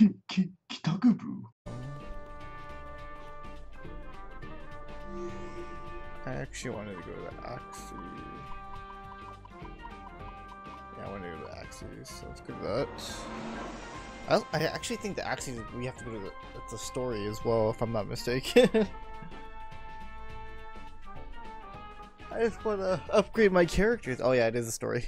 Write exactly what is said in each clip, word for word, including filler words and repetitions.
き、き、帰宅部 I actually wanted to go to Axie. Yeah, I wanted to go to Axie, so let's go to that. I, I actually think the Axie, we have to go to the, the story as well, if I'm not mistaken. I just want to upgrade my characters. Oh yeah, it is a story.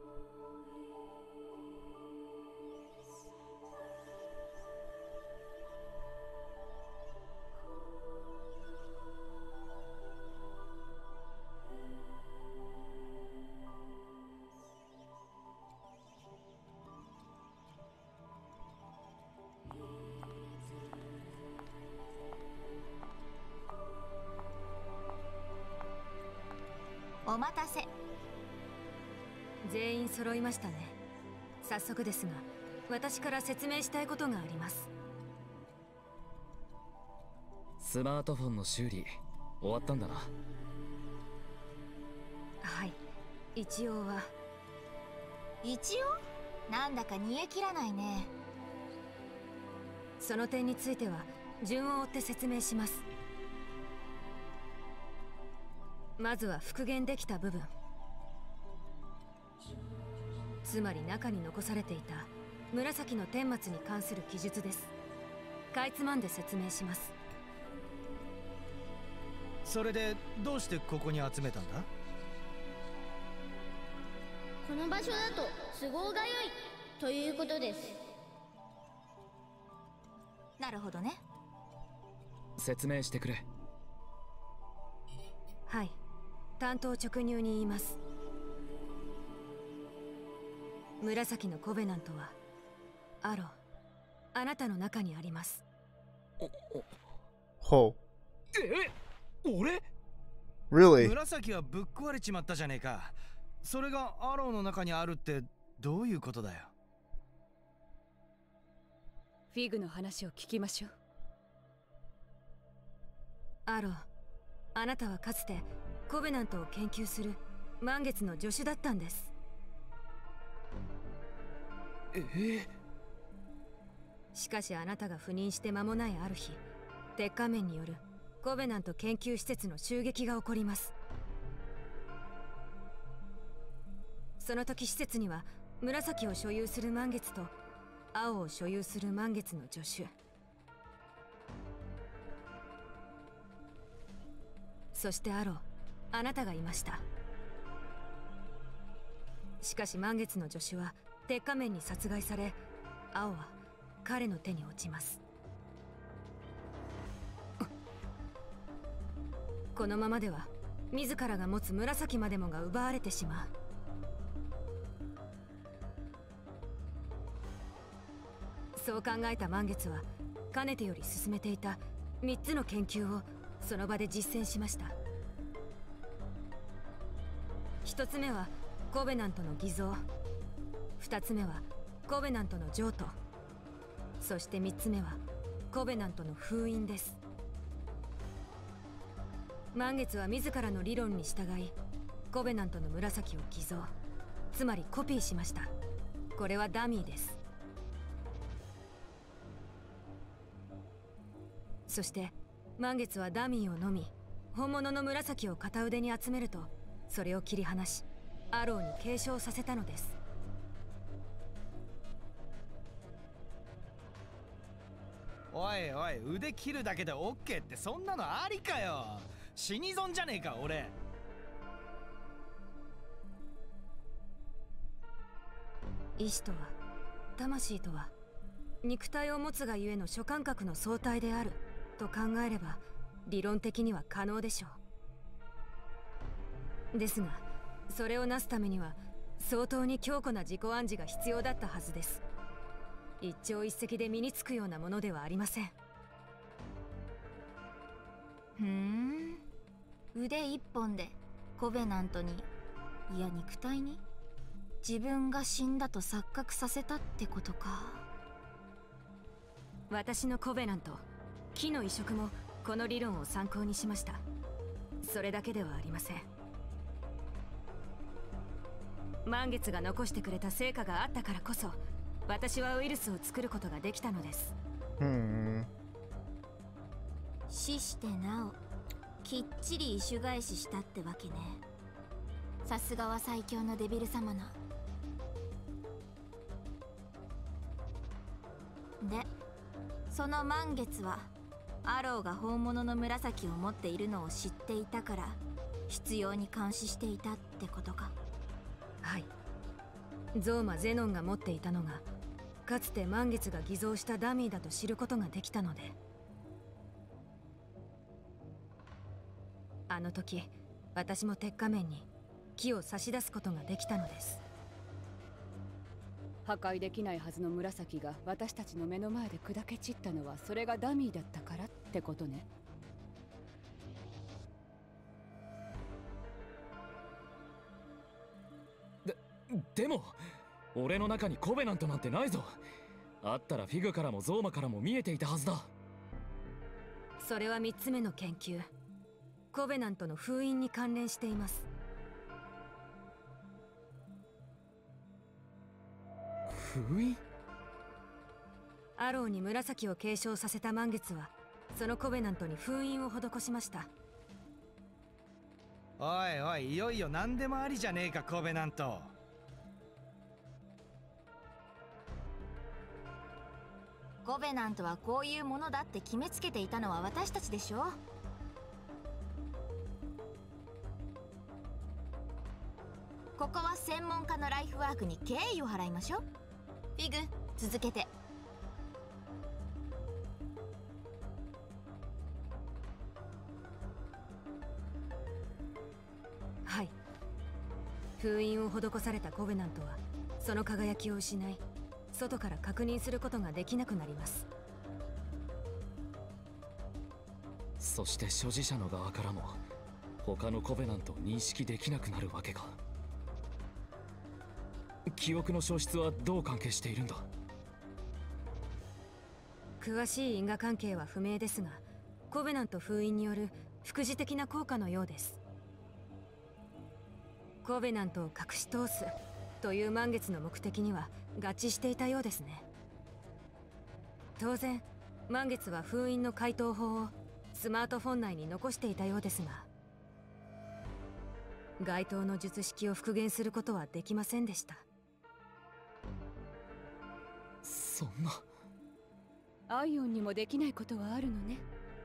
Oh, お待たせ。全員揃いましたね。早速ですが、私から説明したいことがあります。 スマートフォンの修理終わったんだな。 はい、一応は。一応？なんだか煮え切らないね。その点については順を追って説明します。まずは復元できた部分、つまり中に残されていた紫の顛末に関する記述です。かいつまんで説明します。 それでどうしてここに集めたんだ？ この場所だと都合が良いということです。 なるほどね。 説明してくれ。 はい、担当直入に言います。紫のコベナントはアロー、あなたの中にあります。 ほう。え、俺？ Really? 紫はぶっ壊れちまったじゃねえか。それがアローの中にあるってどういうことだよ。 フィグの話を聞きましょう。 アロー、あなたはかつてコベナントを研究する満月の助手だったんです。 ええ。 しかしあなたが赴任して間もないある日、鉄仮面によるコベナント研究施設の襲撃が起こります。その時施設には紫を所有する満月と青を所有する満月の助手、そしてアロー、あなたがいました。しかし満月の助手は鉄仮面に殺害され、青は彼の手に落ちます。このままでは自らが持つ紫までもが奪われてしまう。そう考えた満月はかねてより進めていたみっつの研究をその場で実践しました。ひとつめはコベナントの偽造、ふたつめはコベナントの譲渡、そしてみっつめはコベナントの封印です。満月は自らの理論に従いコベナントの紫を偽造、つまりコピーしました。これはダミーです。そして満月はダミーを飲み、本物の紫を片腕に集めると、それを切り離しアローに継承させたのです。 おいおい、腕切るだけでオッケーってそんなのありかよ。死に損じゃねえか俺。 意志とは、魂とは肉体を持つがゆえの諸感覚の相対であると考えれば理論的には可能でしょう。ですがそれをなすためには相当に強固な自己暗示が必要だったはずです。一朝一夕で身につくようなものではありません。 ふん、腕一本でコベナントに、いや肉体に自分が死んだと錯覚させたってことか。 私のコベナント、木の移植もこの理論を参考にしました。それだけではありません。満月が残してくれた成果があったからこそ私はウイルスを作ることができたのです。 うん。 死してなおきっちり異種返ししたってわけね。さすがは最強のデビル様な。でその満月はアローが本物の紫を持っているのを知っていたから必要に監視していたってことか。 はい。ゾーマ・ゼノンが持っていたのがかつて満月が偽造したダミーだと知ることができたので、あの時私も鉄仮面に木を差し出すことができたのです。 破壊できないはずの紫が私たちの目の前で砕け散ったのはそれがダミーだったからってことね。 で、でも俺の中にコベナントなんてないぞ。あったらフィグからもゾーマからも見えていたはずだ。 それはみっつめの研究、コベナントの封印に関連しています。 封印？ アローに紫を継承させた満月はそのコベナントに封印を施しました。 おいおい、いよいよ何でもありじゃねえかコベナント。 コベナントはこういうものだって決めつけていたのは私たちでしょ。ここは専門家のライフワークに敬意を払いましょう。フィグ、続けて。 はい。封印を施されたコベナントはその輝きを失い外から確認することができなくなります。 そして所持者の側からも他のコベナントを認識できなくなるわけか。記憶の消失はどう関係しているんだ？ 詳しい因果関係は不明ですが、コベナント封印による副次的な効果のようです。コベナントを隠し通すという満月の目的には合致していたようですね。当然満月は封印の解答法をスマートフォン内に残していたようですが、該当の術式を復元することはできませんでした。 そんな。 アイオンにもできないことはあるのね。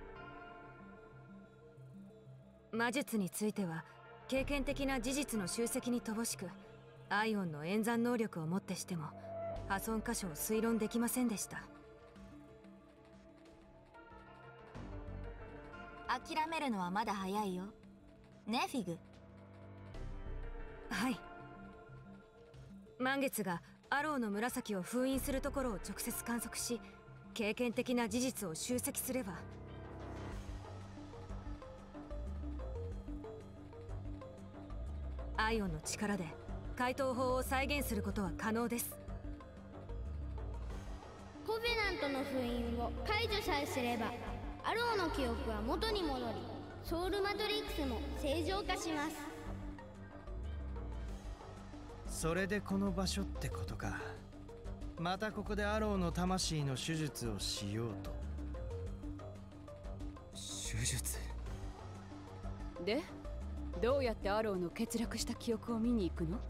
魔術については経験的な事実の集積に乏しく、アイオンの演算能力をもってしても破損箇所を推論できませんでした。 諦めるのはまだ早いよね、フィグ。 はい。満月がアローの紫を封印するところを直接観測し経験的な事実を集積すれば、アイオンの力で解答法を再現することは可能です。 コベナントの封印を解除さえすればアローの記憶は元に戻りソウルマトリックスも正常化します。 それでこの場所ってことか。またここでアローの魂の手術をしようと。 手術でどうやってアローの欠落した記憶を見に行くの？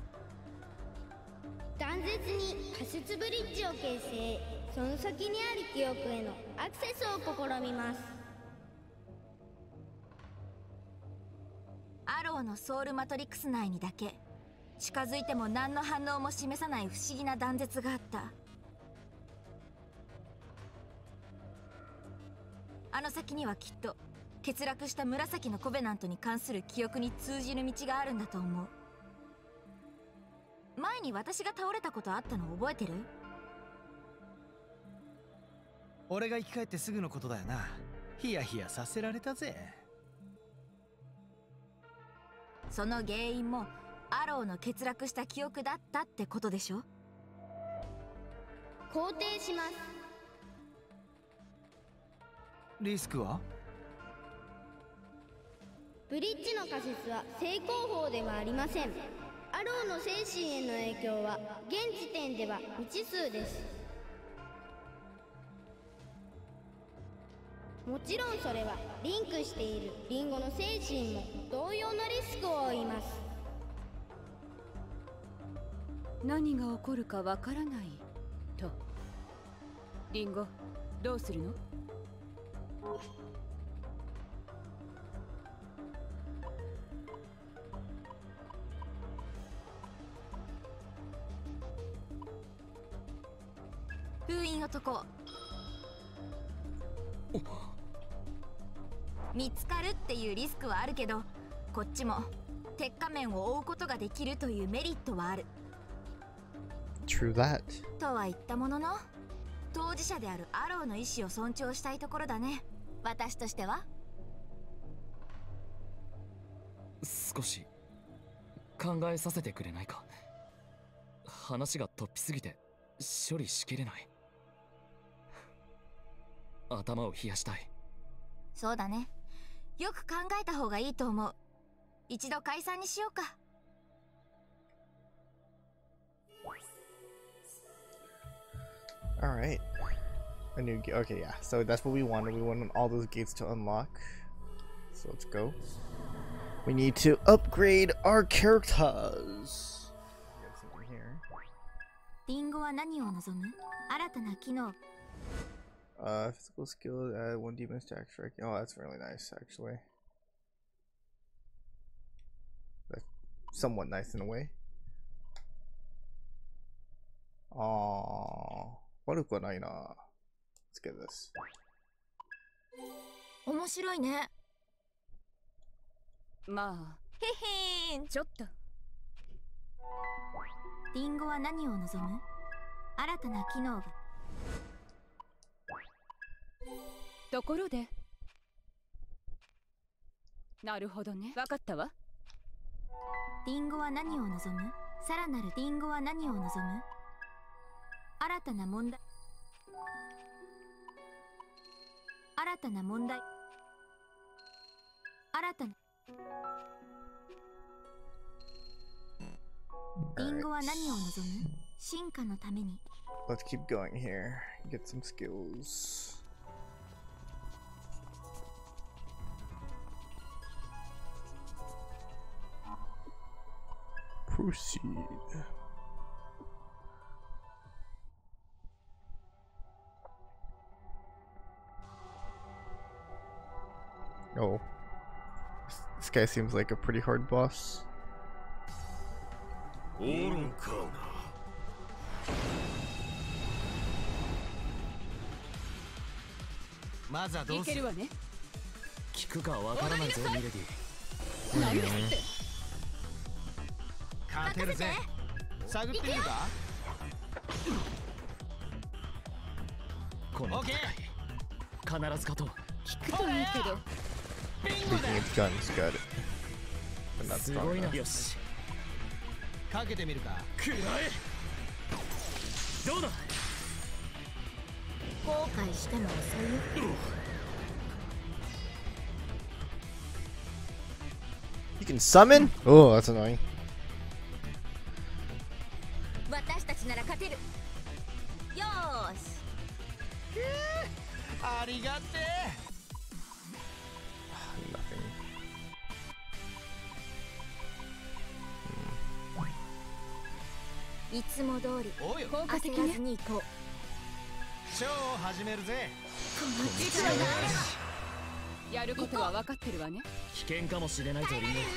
断絶に仮説ブリッジを形成。その先にある記憶へのアクセスを試みます。 アローのソウルマトリックス内にだけ近づいても何の反応も示さない不思議な断絶があった。あの先にはきっと欠落した紫のコベナントに関する記憶に通じる道があるんだと思う。前に私が倒れたことあったの覚えてる？ 俺が生き返ってすぐのことだよな。ヒヤヒヤさせられたぜ。 その原因もアローの欠落した記憶だったってことでしょ？ 肯定します。 リスクは？ ブリッジの仮説は正攻法ではありません。 アローの精神への影響は現時点では未知数です。もちろんそれはリンクしているリンゴの精神も同様のリスクを負います。 何が起こるかわからないと。リンゴ、どうするの？ 封印を解こう。見つかるっていうリスクはあるけど、こっちも鉄仮面を追うことができるというメリットはある。 True that. とは言ったものの、当事者であるアローの意思を尊重したいところだね、私としては。 少し考えさせてくれないか。話が突飛すぎて処理しきれない。頭を冷やしたい。 そうだね、よく考えた方がいいと思う。一度解散にしようか。 Alright. A new gate. Okay, yeah. So that's what we wanted. We wanted all those gates to unlock. So let's go. We need to upgrade our characters. Get something here. リンゴは何を望む？新たな機能。 Uh, physical skill, add one demon stack strike. Oh, that's really nice, actually. That's somewhat nice in a way. Aww. 悪くはないな。Let's get this. 面白いね。 まあ、 へへーん。 ちょっと。 リンゴは何を望む？新たな機能が。 ところで。なるほどね。わかったわ。 リンゴは何を望む？さらなるリンゴは何を望む？新たな問題。新たな問題。新たな。リンゴは何を望む？進化のために。 Let's keep going here. Get some skills. Proceed. Oh. This, this guy seems like a pretty hard boss. まずはどうする？ いけるわね。 聞くかわからないぞミレディ。 何ですって？ 勝てるぜ。探ってみるか？ この戦い必ず勝とう。 聞くといいけど。 Speaking of guns, got it. But not す strong ごいな。 enough. よし。 かけてみるか？ くらえ。どうだ。 後悔しても遅いよ。 You can summon? Oh, that's annoying. 私たちなら勝てる。よーし。 ありがてえ。 Nothing. いつも通りおうよ。 効果的ね焦らず。に行こう。 ショーを始めるぜ。 この力があれば。 やることは分かってるわね。 危険かもしれないぞリンゴ。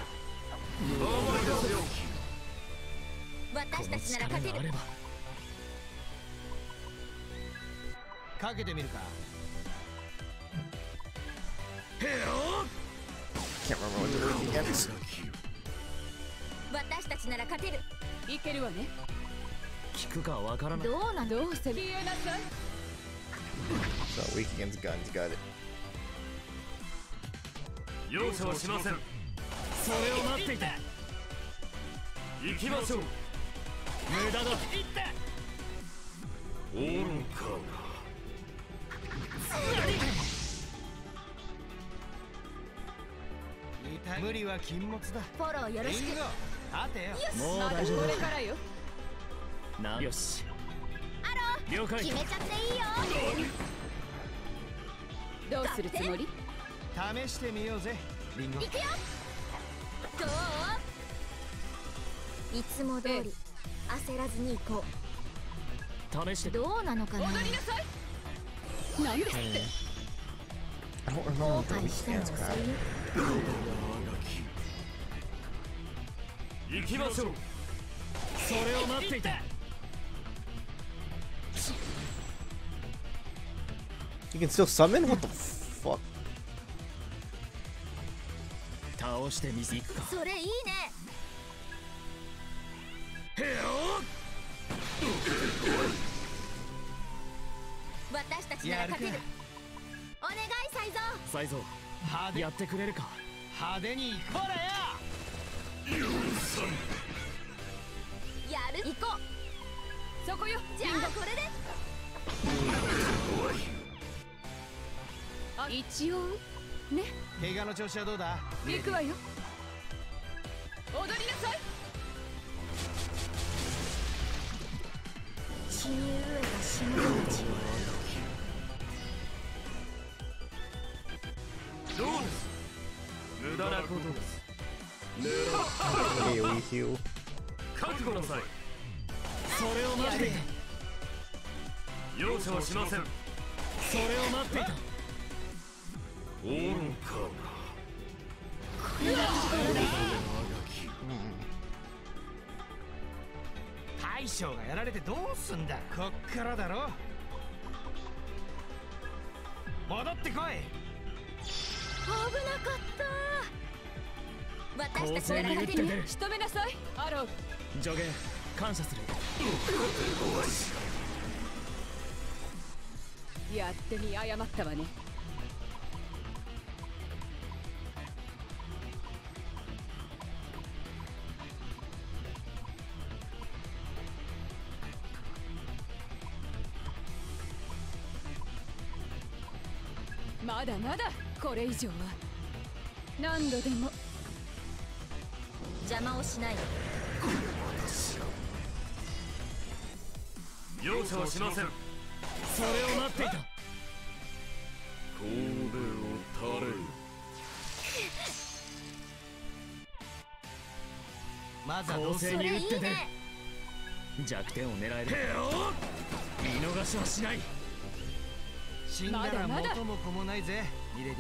私たちならこの力勝てる。 があれば。 かけてみるか？ Can't remember what they're working against. 私たちなら勝てる。 いけるわね。 聞くかわからない。 どうなの？ どうせ消えなさい。 So weak against guns, got it. 容赦はしません。それを待っていた。行きましょう。無駄だ。オールカー無理は禁物だ。 フォローよろしく。 リンゴ立てよ。 もうまだ大丈夫これからよ。 なよしアロ了解決めちゃっていいよ。 どうするつもり？ 試してみようぜリンゴ。 行くよ。どう？ いつも通り焦らずに行こ試してう。どうなのかな。 踊りなさい。なんですって I don't 後 remember the 悔しても dance 遅い crap. よ。 行きましょう。それを待っていた。 You can still summon? What the fuck? 倒してみせいくか。 それいいね。私たちなら勝てる。お願いサイゾー。 サイゾウ派手やってくれるか。 派手に行こうらや。 やる。行こう。 そこよ。 じゃあこれで。 あ、一応ね。 怪我の調子はどうだ？ 行くわよ。踊りなさい。 血に飢えた死ぬたちよ。 どうです。無駄なことです。 Okay, we heal. 覚悟なさい。それを待っていた。容赦はしません。それを待っていた。オンカ大将がやられてどうすんだ。こっからだろ。戻ってこい。 危なかった。私たちなら勝てる。 仕留めなさい。アロー。 助言感謝する。 やってみ誤ったわね。まだまだこれ以上は何度でも。 邪魔をしないで。 容赦はしません。それを待っていた。神戸を垂れる。 まずはどうせ攻勢に打って出る。 それいいね。 弱点を狙える。見逃しはしない。 死んだらまだまだ元も子もないぜミレディ。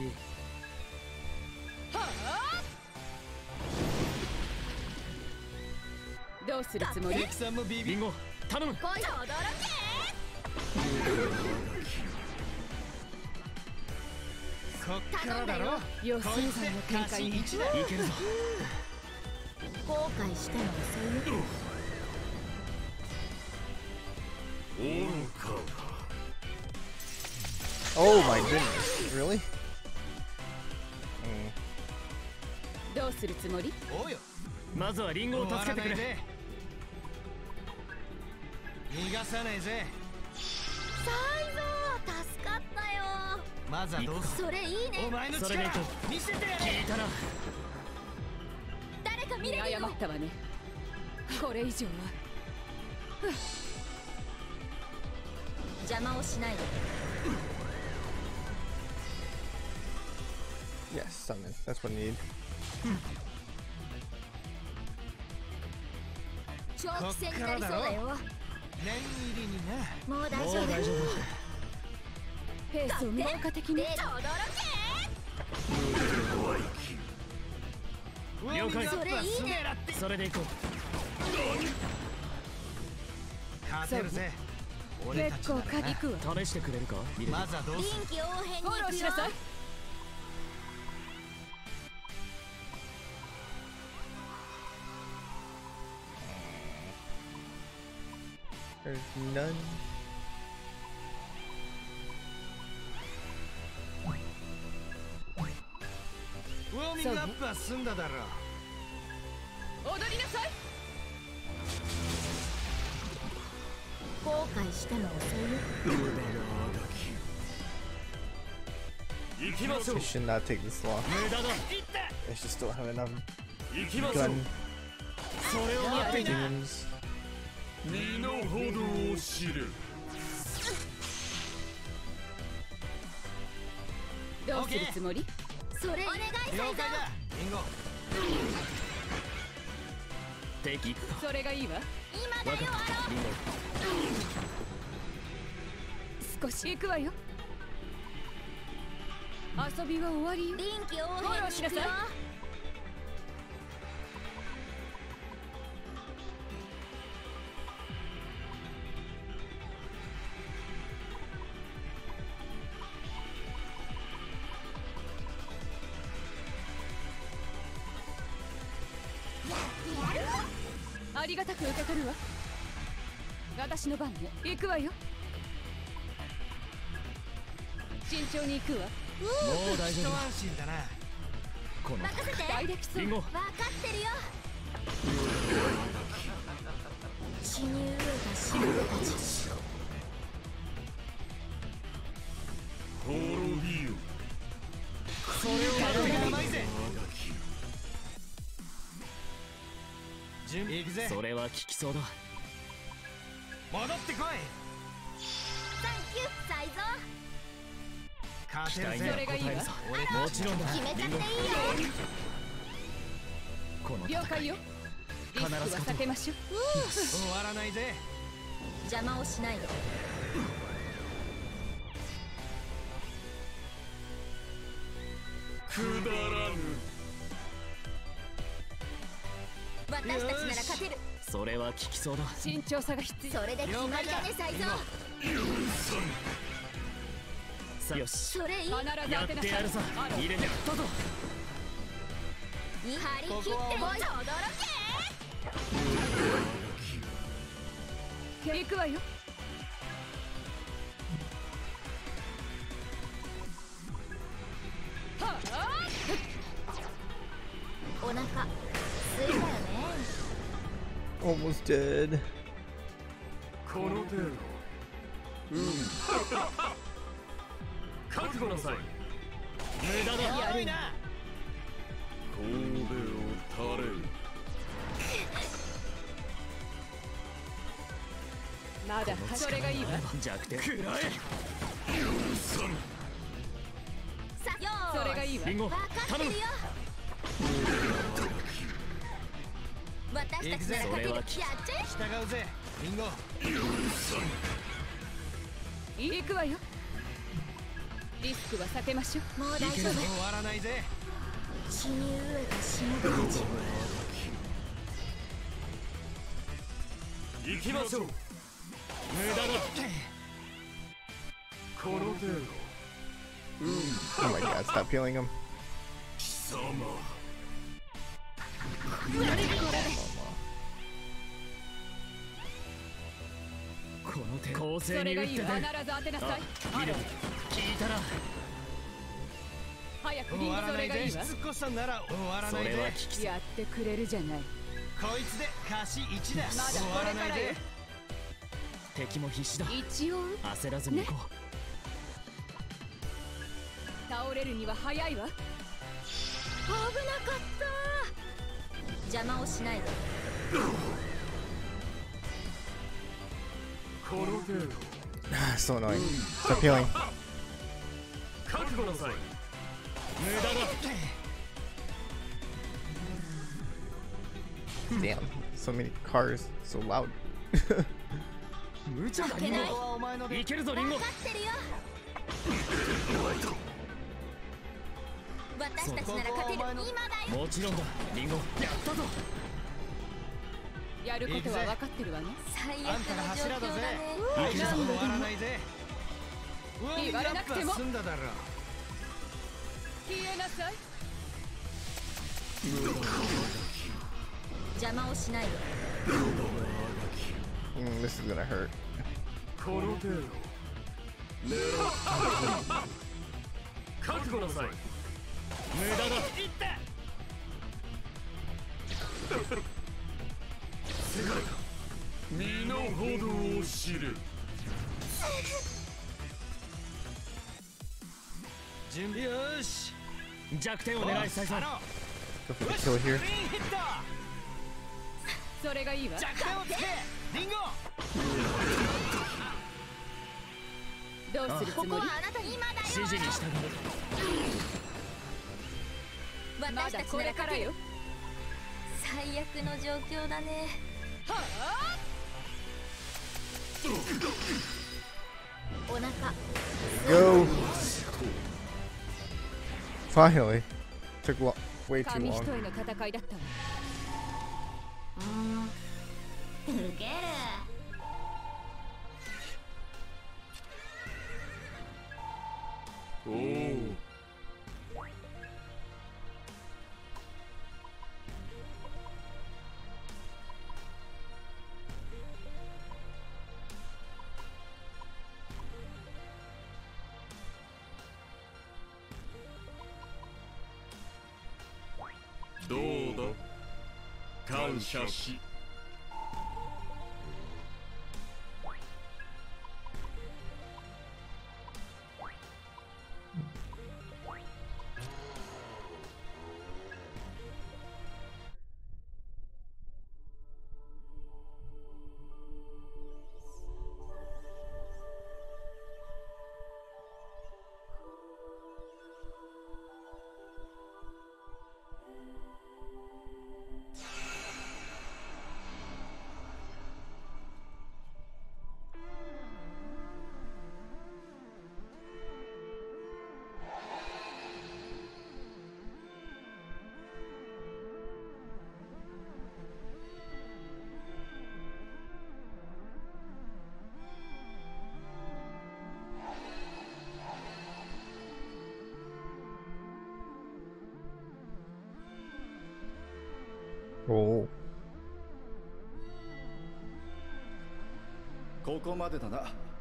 はあ。どうするつもり？ 敵さんもビビリンゴ頼む。 今度驚け。 こっからだろ。 予想外の展開に。 いちだ。 いけるぞ。 後悔しても遅いよ。 オンカ Oh my goodness. Really? Mm. どうするつもり？ おうよ。 まずはリンゴを助けてくれ。 終わらないぜ。逃がさないぜ。 サイゾー助かったよ。 まずはどうする。 それいいね。 お前の力それでいこ見せてやれ。 聞いたな。 誰か見れるよ。 誤ったわね。これ以上は。 邪魔をしないで。 Yes, summon. That's what I need. 長期戦になりそうだよ。 念入りにな。 もう大丈夫。 もう大丈ペースを無効化的に。 で驚夫。了解。 それいいね。 それでいこ勝てるぜ。俺たち結構ならな。 か行くわ。 う。試してくれるか。ミレディまずはどう臨する。 機応変にフォロ行くよ。 ーしなさい。 There's none. ウォーミングアップは済んだだろ。 踊りなさい。 後悔しても遅いよ。 行きましょう。 It should not take this long. 無駄だ。 I just don't have enough 行きましょう。 gun. それを待っていた。 Demons. 身の程を知る。 どうするつもり？ それお願い了解だリンゴ。 敵それがいいわ。 今だよアロ少し行くわよ。遊びは終わりよ。 臨機応フォロ変ーしなさい。ありがたく受け取るわ。私の番ね。行くわよ。慎重に行くわ。 もう大丈夫だ。 一安心だな。 この任せて大できそう。 リンゴ分かってるよ死に飢えたしもべたち滅びよ。 それを待ってやばいぜ。準備行くぜ。 それは効きそうだ。 戻ってこい。 サンキューサイゾ勝てる期待にぜ。 それがいいわ。 俺もちろんだ。 決めちゃっていいよこの了解よ。リスクは避けましょう。 終わらないぜ。 邪魔をしないで。 くだらぬ。 私たちなら勝てるそれは効きそうだ。 慎重さが必要。 それで決まりだねサイゾさあよし。 それいい必ずやっ当てなさい。 てやるさ。 あら入れてやったぞ。 張り切ってもい行くわよ。はあ、 お腹すいたよね Almost dead. この程度。うん覚悟なさい。無駄だ。 やるな。 神戸を垂れる。 まだそれがいいわ。 弱点。食らえ。 さよそれがいいわ。 リンゴ分かってるよ私たちなら勝てる。やっちゃえ従うぜリンゴ。 行くわよ。リスクは避けましょう。 もう大丈夫終わらないぜ。 死に飢えたしもべたち行きましょう。無駄だ。この程度。 Oh my god, stop healing him. 貴様。この手公そ正にれがいいわ。 打って出る。 必ず当てなさい。 見る。聞いたら。 早くリンゴ。 終わらないぜ。 それがいいわ。 しつこさなら終わらないぜ。 それは聞きやってくれるじゃない。 こいつで貸しいちだ。 まだ終わらないこれからよぜ。 敵も必死だ。 一応焦らずに行こ倒れるには早いわ。 危なかった邪魔をしないで。 う。この程度。 So annoying. Stop healing. 覚悟なさい。無駄だ。 Damn. So many cars. So loud. 無茶だリンゴ。 ここはお前ので。 いけるぞリンゴ。 分かってるよ私たちなら勝てる今だよもちろんだリンゴ。やったぞ。 やることは分かってるわね。 最悪あんたがの状柱だぜ況だね。 あいつは終わらないぜ。ウォーミングアップは済んだだろ。 消えなさい。 邪魔をしないで。 Mm, this is gonna hurt. この程度。覚悟なさい。無駄だ。いった世界か。身の程を知る。 準備よーし。 弱点を狙い再三。 Go for the kill here. クリーンヒット。 それがいいわ。 弱点をつけリンゴ。 どうするつもり？ ここはあなたに今だよ。 指示に従う。 まだ私たちこれからよ。 最悪の状況だね。お腹 Go. Finally. Took lo way too 紙一 long. 重の戦いだったわ。 うーんウケる。 おお。どうだ。感謝し。 Oh. ここまでだな。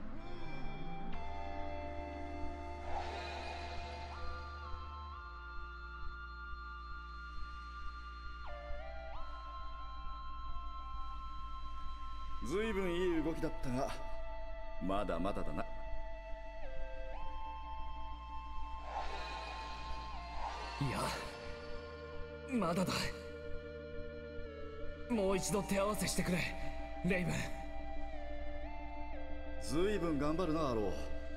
ずいぶんいい動きだったが、まだまだだな。 いや、まだだ。もう一度手合わせしてくれ、レイブン。 ずいぶん頑張るな、アロー。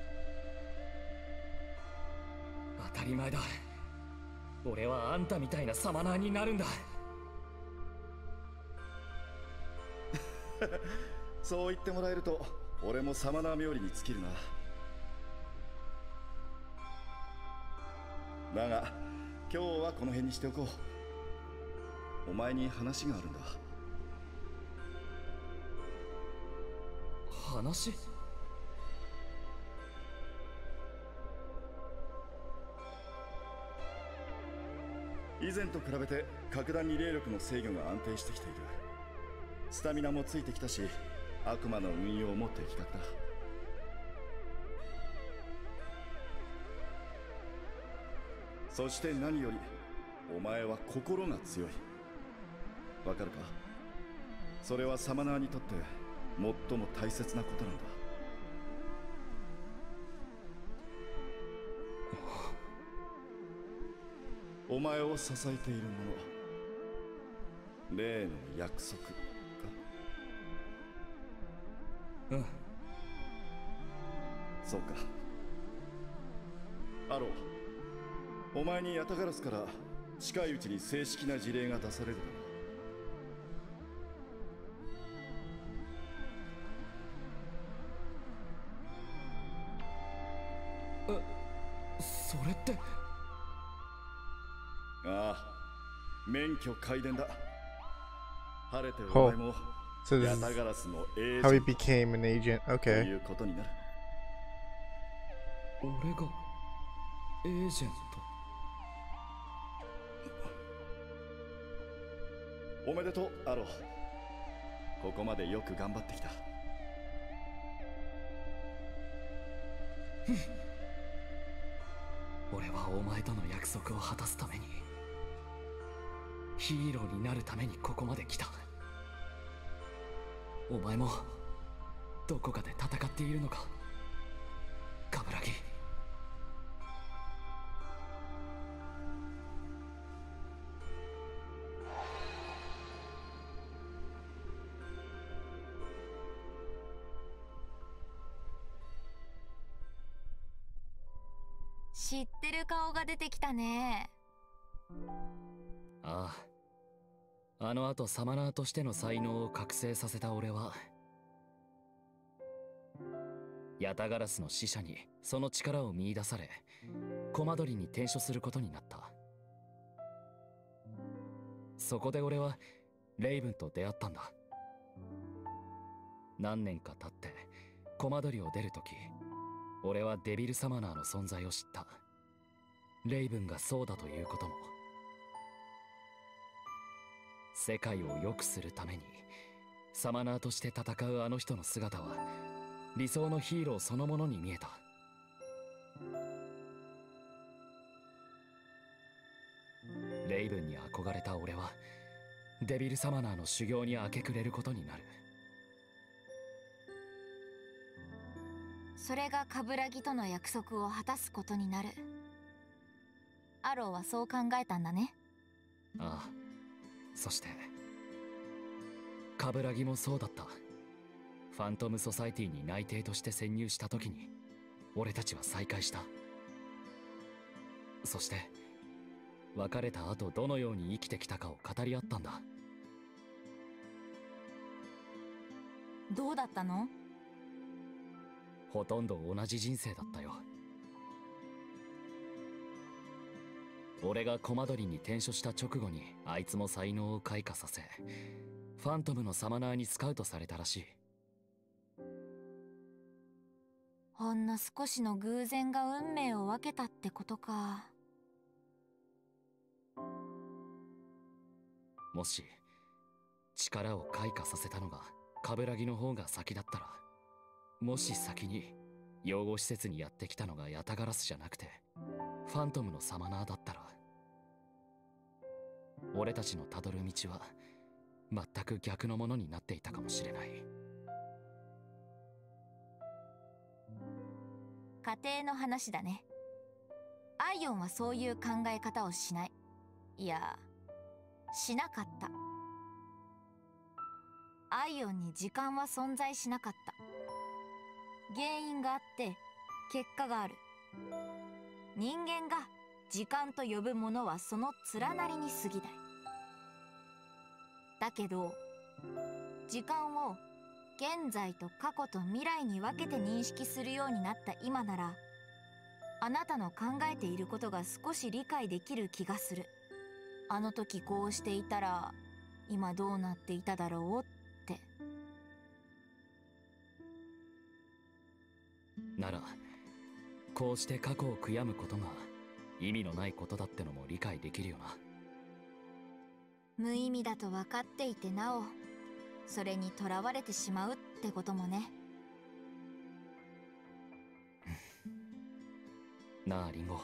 当たり前だ。俺はあんたみたいなサマナーになるんだ。 そう言ってもらえると、俺もサマナー冥利に尽きるな。だが、今日はこの辺にしておこう。お前に話があるんだ。 話？ 以前と比べて格段に霊力の制御が安定してきている。スタミナもついてきたし、悪魔の運用も的確だ。そして何よりお前は心が強い。わかるか？それはサマナーにとって最も大切なことなんだ。お前を支えているもの、例の約束か？ うん。 そうか。アロー、お前にヤタガラスから近いうちに正式な辞令が出されるだろう。 え、それって。 ああ、免許開伝だ。晴れてお前も So this ヤ is タガラスのエー how ジ he ェント became an agent. と Okay. いうことになる。 俺がエージェント。 おめでとう、アロー。ここまでよく頑張ってきた。 俺はお前との約束を果たすために、ヒーローになるためにここまで来た。お前もどこかで戦っているのか、カブラギ。 知ってる顔が出てきたね。 ああ、あの後サマナーとしての才能を覚醒させた俺はヤタガラスの使者にその力を見出され、コマドリに転生することになった。そこで俺はレイブンと出会ったんだ。何年か経ってコマドリを出るとき、俺はデビルサマナーの存在を知った。レイブンがそうだということも。世界を良くするためにサマナーとして戦うあの人の姿は理想のヒーローそのものに見えた。レイブンに憧れた俺はデビルサマナーの修行に明け暮れることになる。 それがカブラギとの約束を果たすことになる。アローはそう考えたんだね。 ああ、そしてカブラギもそうだった。ファントムソサイティに内定として潜入した時に俺たちは再会した。そして別れた後どのように生きてきたかを語り合ったんだ。 どうだったの？ ほとんど同じ人生だったよ。俺がコマドリに転生した直後にあいつも才能を開花させ、ファントムのサマナーにスカウトされたらしい。 ほんの少しの偶然が運命を分けたってことか。 もし力を開花させたのがカブラギの方が先だったら、もし先に養護施設にやってきたのがヤタガラスじゃなくてファントムのサマナーだったら、俺たちのたどる道は全く逆のものになっていたかもしれない。 家庭の話だね。アイオンはそういう考え方をしない。いや、しなかった。アイオンに時間は存在しなかった。原因があって結果がある。人間が時間と呼ぶものはその連なりに過ぎない。だけど時間を現在と過去と未来に分けて認識するようになった今なら、あなたの考えていることが少し理解できる気がする。あの時こうしていたら今どうなっていただろうって。 ならこうして過去を悔やむことが意味のないことだってのも理解できるよな。 無意味だと分かっていてなおそれにとらわれてしまうってこともね。 なあリンゴ、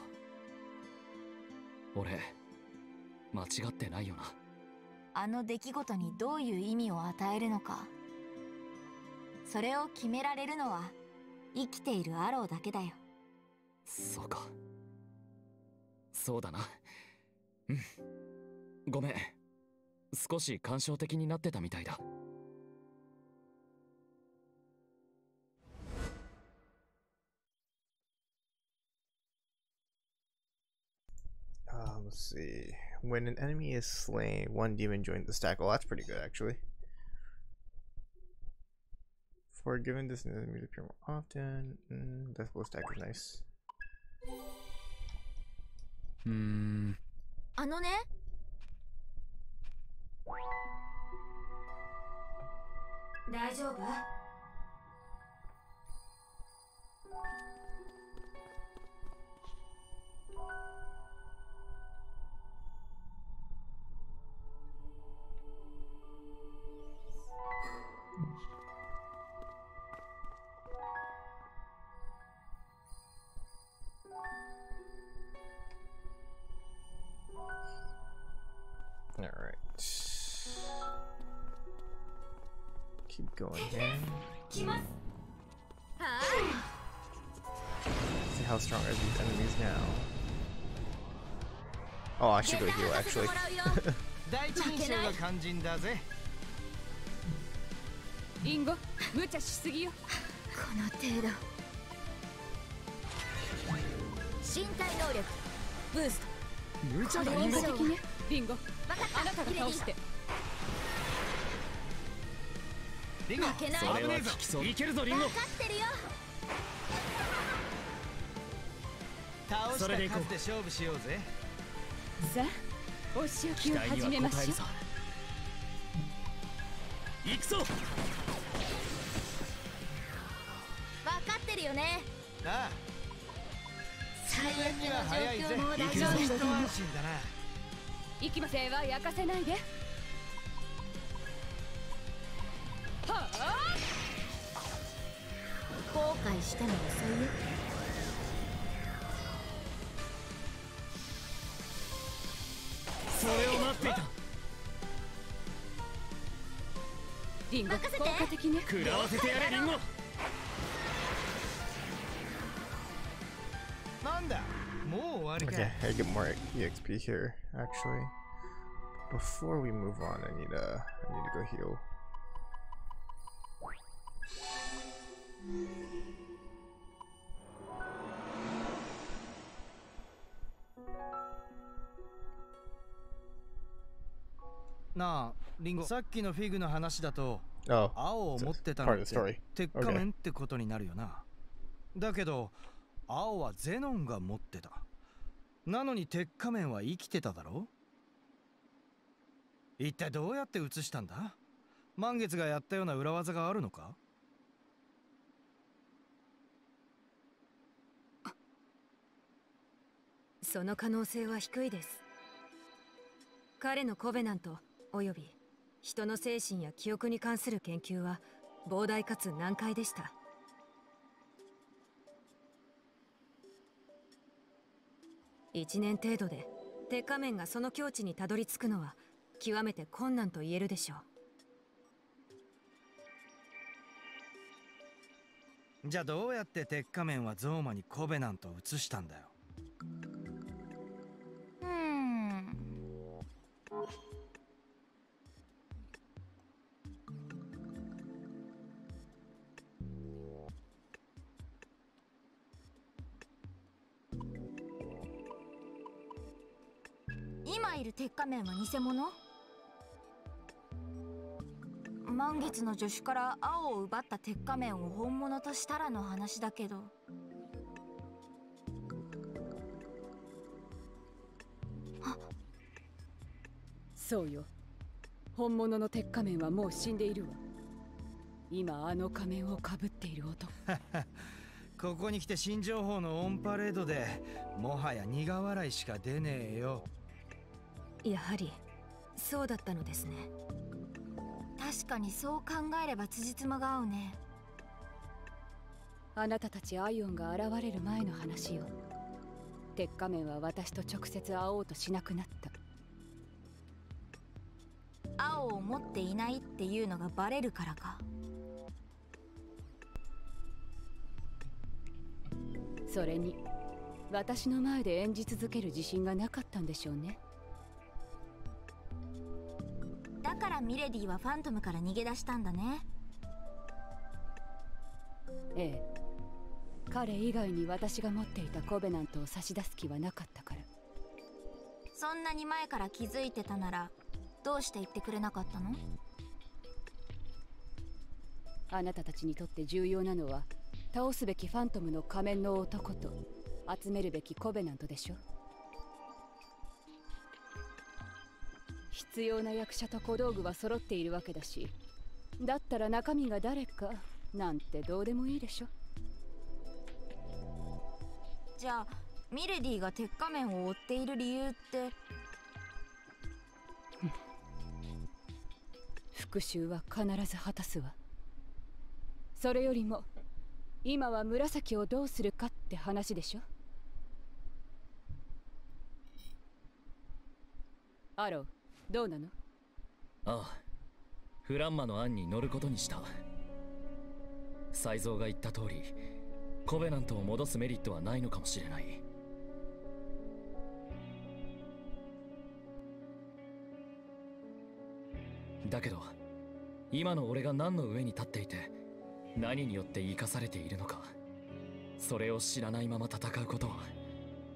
俺間違ってないよな。 あの出来事にどういう意味を与えるのか、それを決められるのは生きているアローだけだよ。 そうか、そうだな。うん、ごめん、少し感傷的になってたみたいだ。 Uh, let's see. When an enemy is slain, one demon joins the stack. Well, that's pretty good, actually. For given this enemy to appear more often, mm, Death Blow stack is nice. うーん。 あのね。大丈夫？ Alright. Keep going here. See how strong are these enemies now. Oh, I should go heal actually. 第一印象が肝心だぜ。 リンゴ、無茶しすぎよ。 この程度。 身体能力ブースト。 無茶だ。 効果的ね。リンゴ、あなたが倒して。 リンゴ、 負けない。 それは効きそう。いけるぞリンゴ。 分かってるよ。 倒した数で勝負しようぜ。 さあ、お仕置きを始めましょう。 行くぞ。 分かってるよね。 ああ、 最悪には早いぜ。 の状況も大丈一安夫。 心だな。 行きませんは焼かせないで。はあ、 後悔しても遅いよ。 それを待っていた。 リンゴ、効任せて果的ね。 食らわせてやれリンゴ。 なんだ、もう終わりか。 Okay, I get more E X P here, actually. Before we move on, I need, uh, I need to go heal. Oh. なあ、リンゴ、さっきのフィグの話だと Oh, 青を持ってたのって鉄仮面ってことになるよな。だけど青はゼノンが持ってた。なのに鉄仮面は生きてただろ。一体どうやって移したんだ。満月がやったような裏技があるのか。 その可能性は低いです。彼のコベナントおよび人の精神や記憶に関する研究は膨大かつ難解でした。一年程度で鉄仮面がその境地にたどり着くのは極めて困難と言えるでしょう。じゃあどうやって鉄仮面はゾーマにコベナントを移したんだよ。 うーん。今いる鉄仮面は偽物？満月の助手から青を奪った鉄仮面を本物としたらの話だけど。 そうよ。本物の鉄仮面はもう死んでいるわ。今あの仮面をかぶっている男。 ここに来て新情報のオンパレードでもはや苦笑いしか出ねえよ。 やはりそうだったのですね。 確かにそう考えれば辻褄が合うね。 あなたたちアイオンが現れる前の話よ。鉄仮面は私と直接会おうとしなくなった。 青を持っていないっていうのがバレるからか。 それに私の前で演じ続ける自信がなかったんでしょうね。 だからミレディはファントムから逃げ出したんだね。 ええ、彼以外に私が持っていたコベナントを差し出す気はなかったから。 そんなに前から気づいてたならどうして言ってくれなかったの？ あなたたちにとって重要なのは倒すべきファントムの仮面の男と集めるべきコベナントでしょ。必要な役者と小道具は揃っているわけだし、だったら中身が誰かなんてどうでもいいでしょ。 じゃあミレディが鉄仮面を追っている理由って？ 復讐は必ず果たすわ。それよりも今は紫をどうするかって話でしょ。アロー、どうなの？ ああ、フランマの案に乗ることにした。才蔵が言った通りコベナントを戻すメリットはないのかもしれない。だけど今の俺が何の上に立っていて何によって生かされているのか、それを知らないまま戦うことは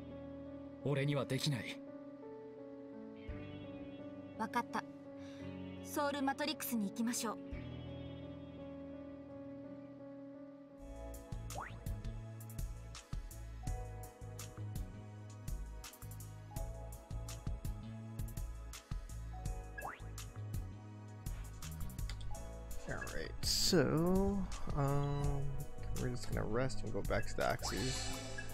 俺にはできない。 わかった。ソウルマトリックスに行きましょう。 Alright, so, um, we're just gonna rest and go back to the axes.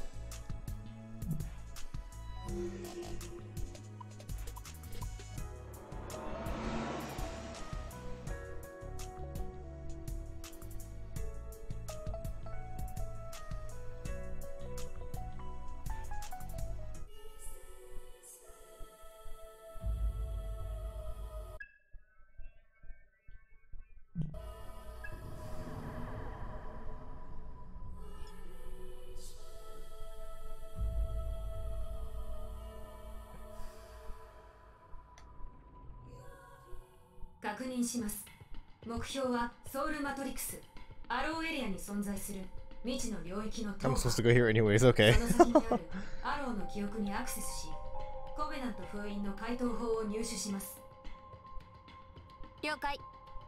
確認します。目標はソウルマトリクス、アローエリアに存在する未知の領域の塔。 I'm supposed to go here anyways, okay. その先にあるアローの記憶にアクセスし、コベナント封印の解答法を入手します。 了解。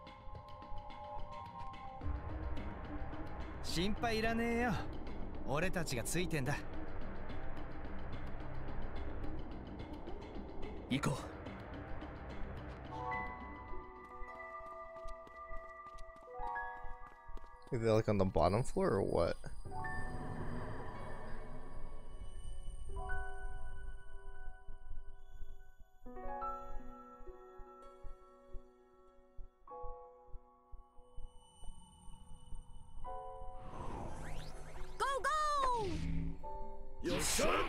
心配いらねえよ。俺たちがついてんだ。 行こう。 Is it like on the bottom floor or what? Go go! Yes, sir.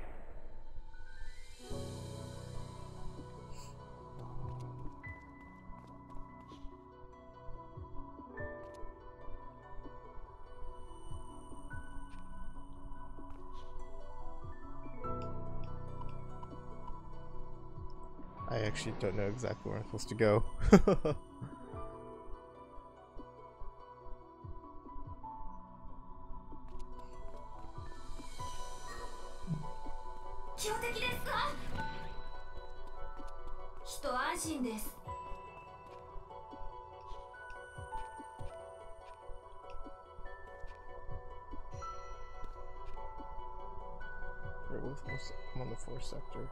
I actually don't know exactly where I'm supposed to go. I'm on the fourth sector.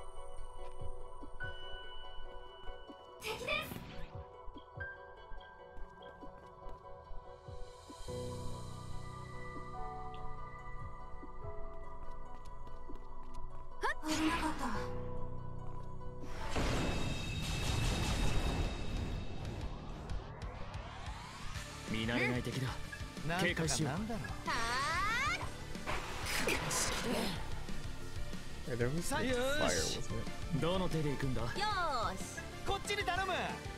Yeah, there was fire, wasn't it? どの手で行くんだ？ よーし。 こっちに頼む。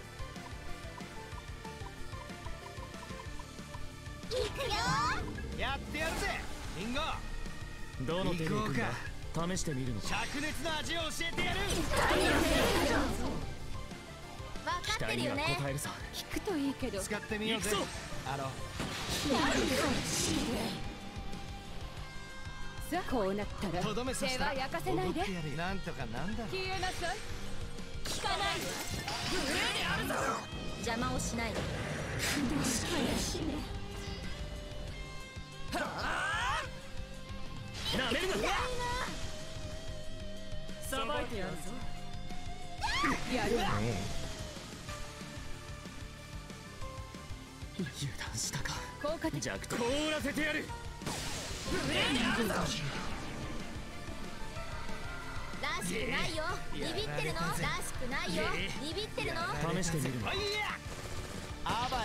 行くよー。 やってやるぜ、リンゴ。 どの手で行くんだ？試してみるのか。 灼熱の味を教えてやる。 分かってるよね。 答えるぞ。 聞くといいけど。 使ってみようぜ。あの。 さあ、こうなったら手は焼かせないで。 なんとかなんだ。 消えなさい。 聞かないわ。無礼であるだろ。邪魔をしないで。 なめるな。さばいてやるぞ。 やるわ。 油断したか。 効果的。 弱凍らせてやる。 無礼であるぞ。らしくないよ。ビビってるの。らしくないよ。ビビってるの。 試してみるの。 あばよ。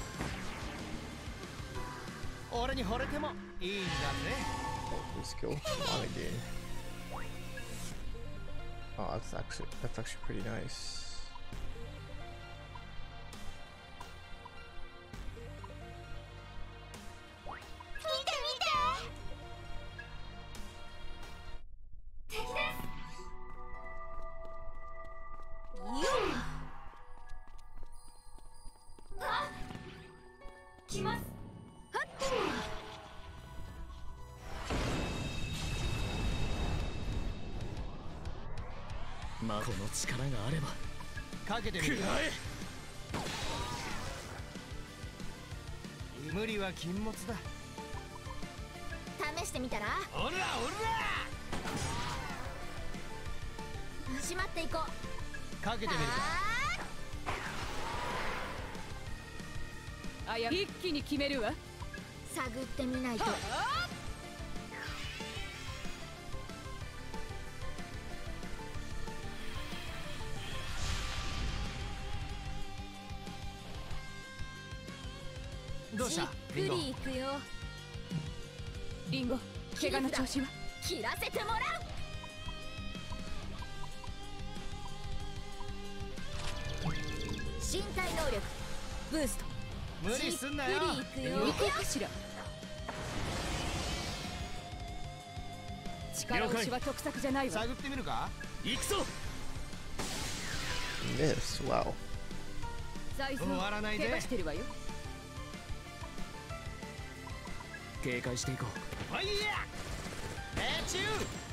俺に惚れてもいいんだぜ。 This kill on again. Oh, that's actually that's actually pretty nice. まあこの力があればかけてみる。 食らえ。 無理は禁物だ。 試してみたら。 おらおら。 しまっていこう。 かけてみるか。 あや一気に決めるわ。 探ってみないと。 どうした？ じっくりいくよ。 リンゴ、怪我の調子は？ 切らせてもらう。身体能力ブースト。 無理すんなよ。 じっくりいくよ。 行こうかしら。力押しは得策じゃないわ。 探ってみるか。 行くぞ。 Miss. Wow. 財布終わらないで。 怪我してるわよ。 警戒していこファイヤー。命中。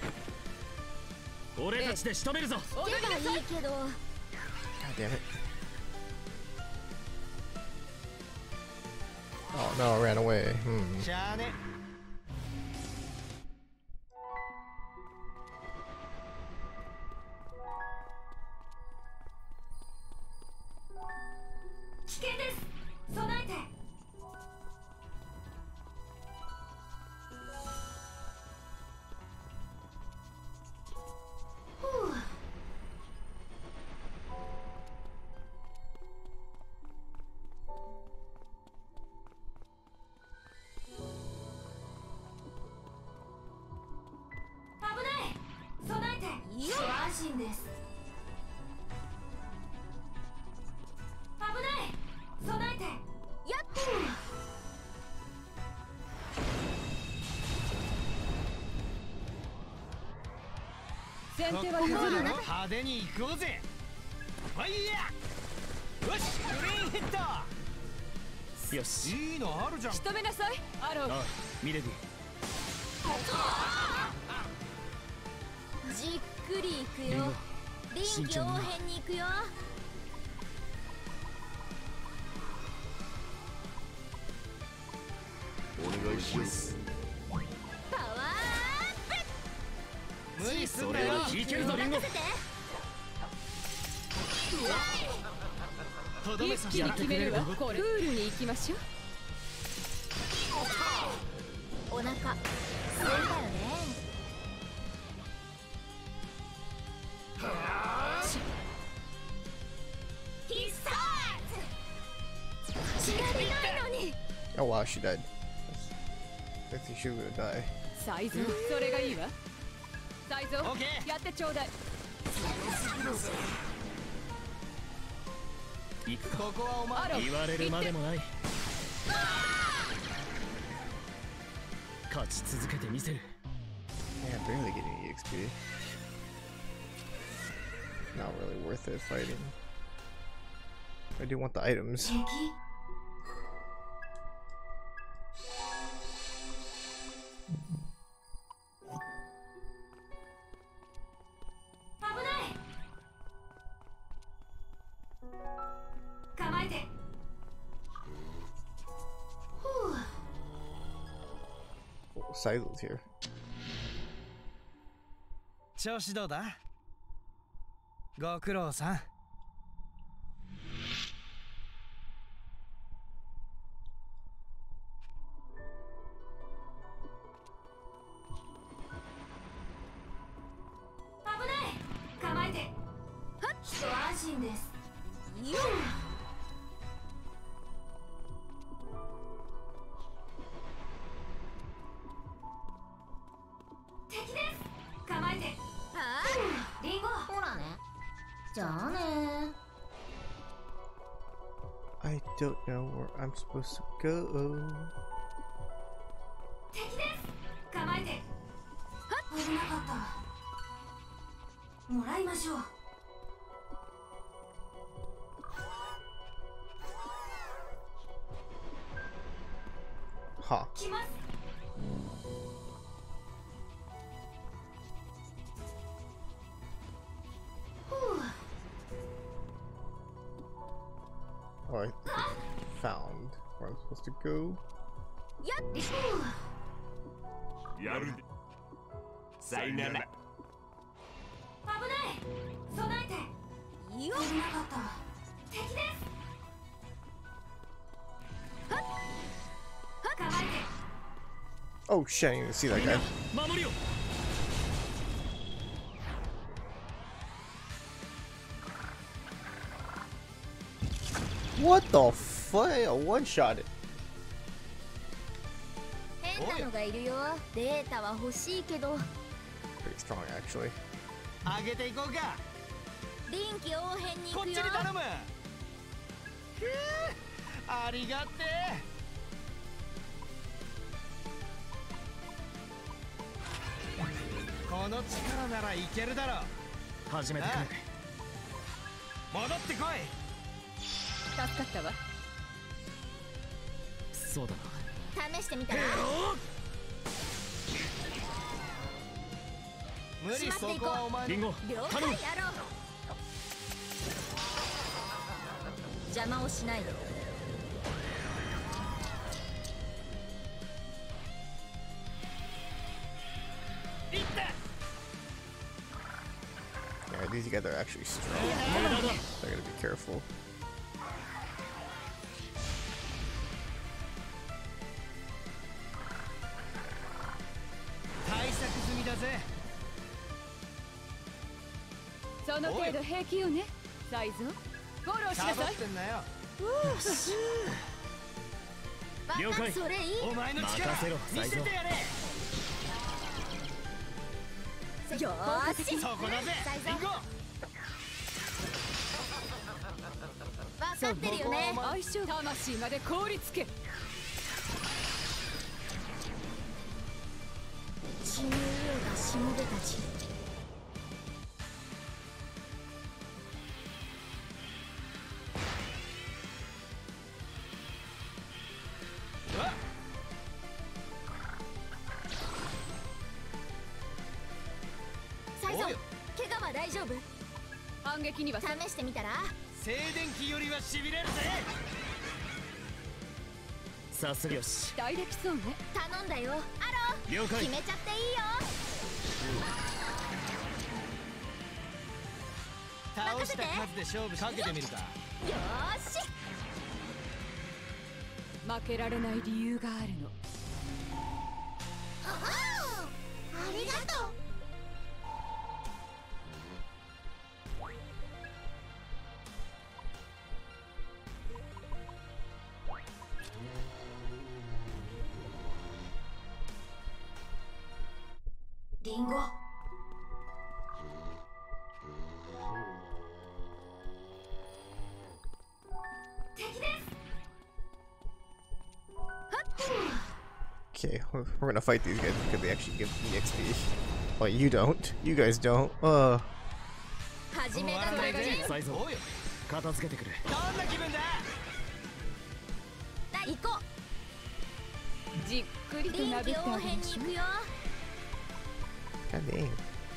う。俺たちで仕留めるぞ。 手がいいけど。 God damn it. Oh no, I ran away. Hmm. しゃあね。 危険です。備えて。です。危ない。備えて。やっ先手は譲るな。 派手に行こうぜ。ファイヤー。よし、グリーンヒット。 よし、 いいのあるじゃん。 仕留めなさい、アロー。 ああ、ミレディ。 じっくり行くよ。臨機応変に行くよ。 お願いします。 パワーアップ。 無理すんなよ。 いけるぞリンゴ。 とどめ一気に決めるわ。これプールに行きましょう。 お腹すいたよね。必殺。知られないのに。 Oh wow, she died. I think she would die. サイズ、それがいいわ。サイズ、やってちょうだい。 行くか。 ここはお前。 言われるまでもない。勝ち続けてみせる。 Man, barely getting E X P. Not really worth it fighting. I do want the items. 構えて。 Oh, Sizel's here. 調子どうだ？ご苦労さん。 危ない。構えて。はっ。一安心です。よっ。敵です。構えて。はあ。リンゴ。ほらね。じゃあね。 I don't know where I'm supposed to go. 敵です。構えて。はっ。危なかった。もらいましょう。 Ha. 来ます。 Oh, I found where I'm supposed to go. Oh shit, I didn't even see that guy. What the fuck? I one-shot it. 変なのがいるよ。データは欲しいけど。 Pretty strong, actually. 上げていこうか。 臨機応変に行こっちくよ。 に頼む。ふぅ、ありがてえ。この力ならいけるだろう。 始めてくれ。 戻ってこい。 助かったわ。 そうだな。 試してみたら。 無理そこはお前。 リンゴ、 了解やろう。邪魔をしないで。 Yeah, these guys are actually strong. I gotta be careful. 試してみたら。 静電気よりはしびれるぜ。 さすがよし。 大できそうね。 頼んだよ。アロー。 了解。 決めちゃっていいよ。 倒した数で勝負かけてみるか。よーし。 負けられない理由があるの。 ありがとう。 リンゴ。敵です。 Okay, we're we're gonna fight these guys because they actually give me X P. Well, you don't. You guys don't. Uh. 始めたのよ。 サイズを片付けてくれ。 どんな気分だ。 行こう。じっくりとなびってあげましょう。 God dang.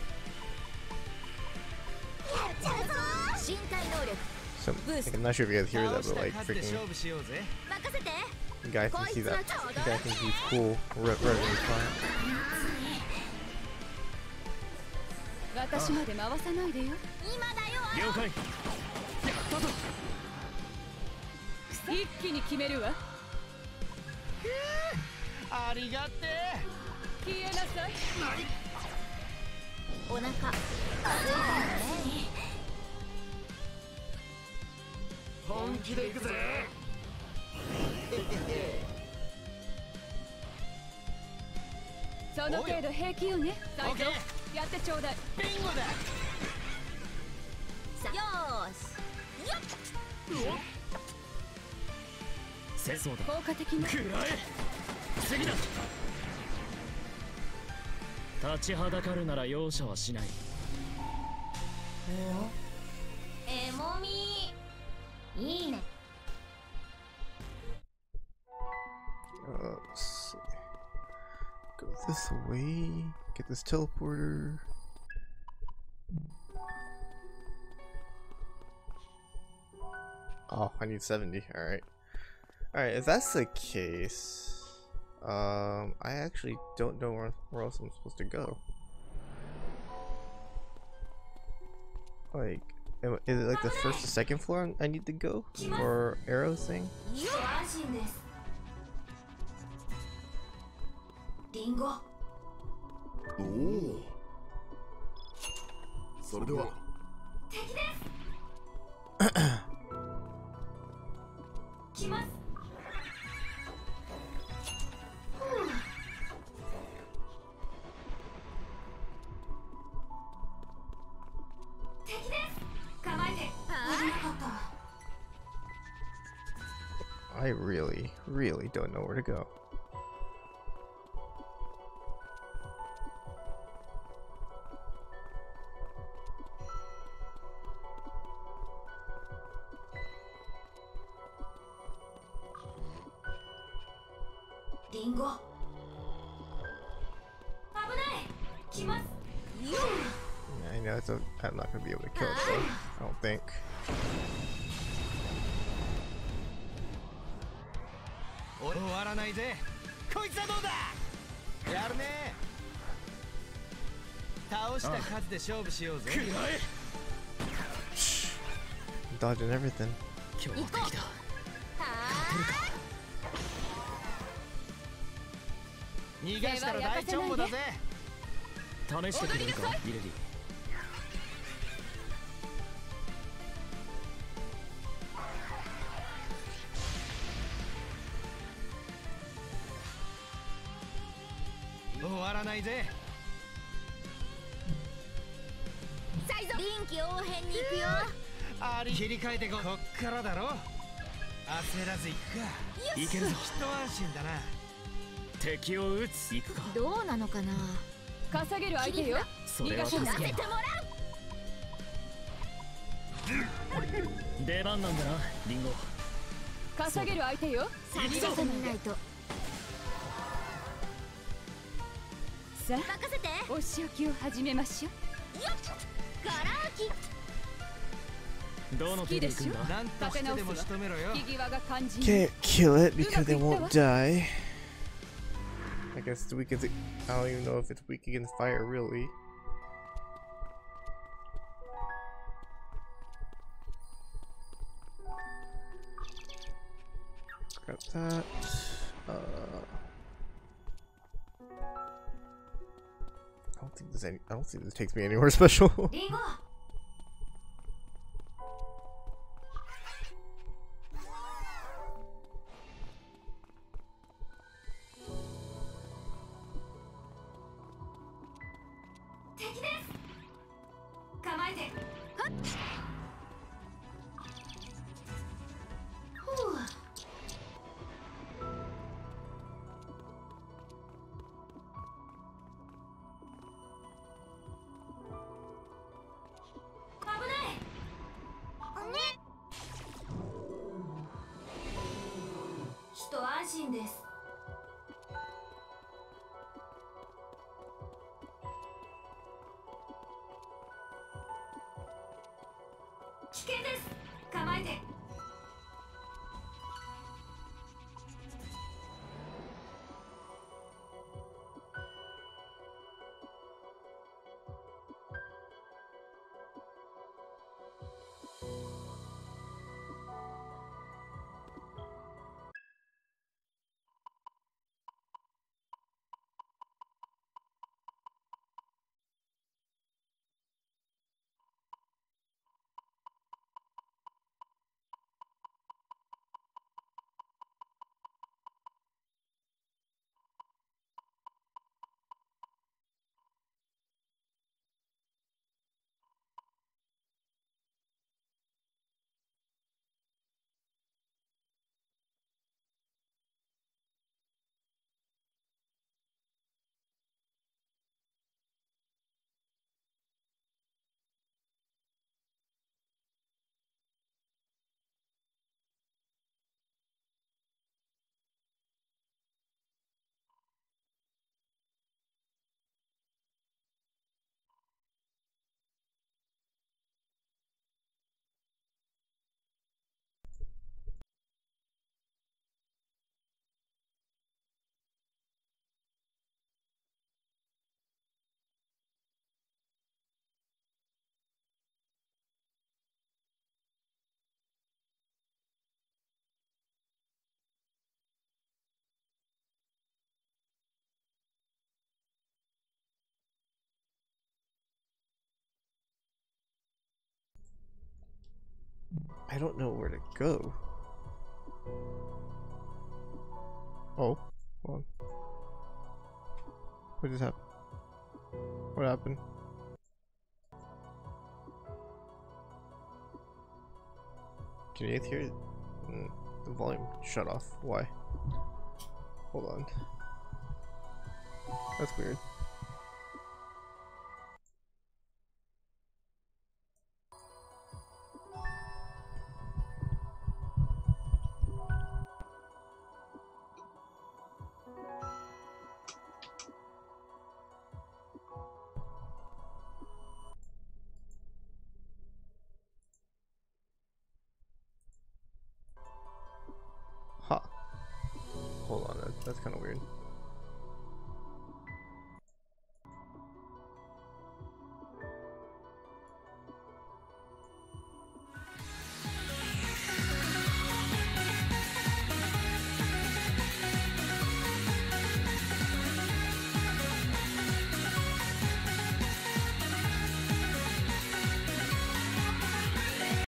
So, like, I'm not sure if you guys hear that, but like freaking guy thinks he's that guy thinks he's cool. Right, right, he's fine. 私まで回さないでよ。 今だよ。 了解。 一気に決めるわ。 ありがてえ。 消えなさい。 お腹。 本気で行くぜ。 その程度平気よね。最初やってちょうだい。 ビンゴだ。 よーし。よっ。 戦争だ。 効果的な。 食らえ。次だ。 立ちはだかるなら容赦はしない。 えもみいいね。 Uh, let's see. Go this way. Get this teleporter. Oh, I need seventy. Alright. Alright, if that's the case, um, I actually don't know where, where else I'm supposed to go. Like, am- is it like the first or second floor I need to go for arrow thing? リンゴ。 おお。それでは。 敵です。来ます。敵です。構えて。危なかった。 I really, really don't know where to go. Ringo. I know it's a, I'm not gonna be able to kill it though, I don't think. 終わらないぜ。こいつはどうだ。やるね。倒した数で勝負しようぜ。 Dodging everything. 強敵だ。勝てるか。 逃がしたら大丈夫だぜ。 試してくれるか、イレリ。 終わらないぜ。 臨機応変に行くよ。 あり切り替えてこ。こっからだろ。焦らず行くか。 いけるぞ。 一安心だな。 敵を撃つ。行くか。 どうなのかな。 稼げる相手よ。 それは助ける。出番なんだな、リンゴ。 稼げる相手よ。 逃がさないと。 さあ、任せて。お仕置きを始めましょう。よっ、ガラ空き。 どの手で行くんだ。 なんとしてでも仕留めろよ。 Can't kill it because they won't die. I guess it's weak as it, I don't even know if it's weak against fire really. Grab that. Uh, I don't think there's any. I don't think this takes me anywhere special. I don't know where to go. Oh, hold on. What just happened? What happened? Can you hear it? Mm, the volume shut off. Why? Hold on. That's weird. Huh. Hold on, that, that's kind of weird.